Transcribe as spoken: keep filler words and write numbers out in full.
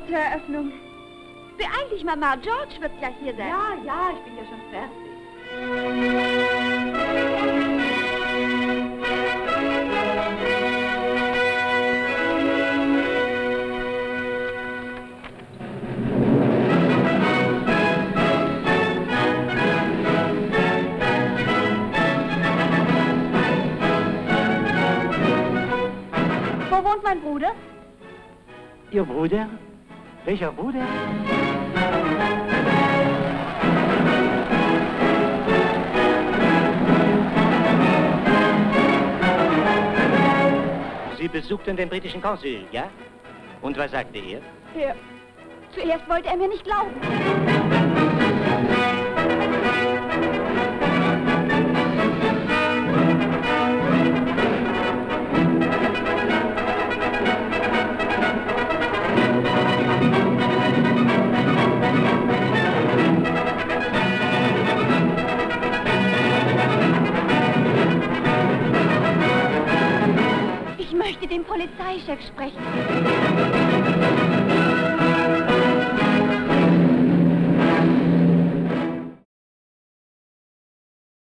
zur Eröffnung. Beeil dich, Mama. George wird gleich hier sein. Ja, ja, ich bin ja schon fertig. Wo wohnt mein Bruder? Ihr Bruder? Welcher Bruder? Sie besuchten den britischen Konsul, ja? Und was sagte er? Er. Zuerst wollte er mir nicht glauben. Ich möchte den Polizeichef sprechen.